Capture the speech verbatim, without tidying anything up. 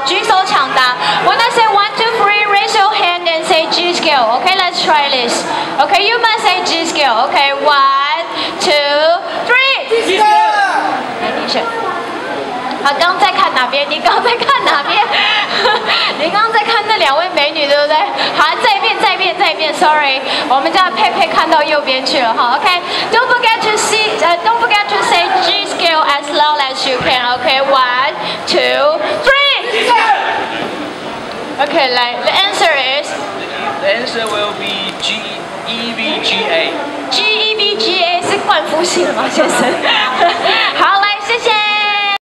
举手抢答。When I say one, two, three, raise your hand and say G.Skill. Okay, let's try this. Okay, you must say G.Skill. Okay, one, two, three. G.Skill. 来，你选。好，刚刚在看哪边？你刚刚在看哪边？你刚刚在看那两位美女，对不对？好，再一遍，再一遍，再一遍。Sorry， 我们家佩佩看到右边去了哈。OK，Don't forget to see， 呃 ，Don't forget to say G.Skill as loud as you can. OK，one, two, three. OK， 来 ，The answer is. The answer will be G E V G A. G E V G A 是冠夫姓吗，先生？好。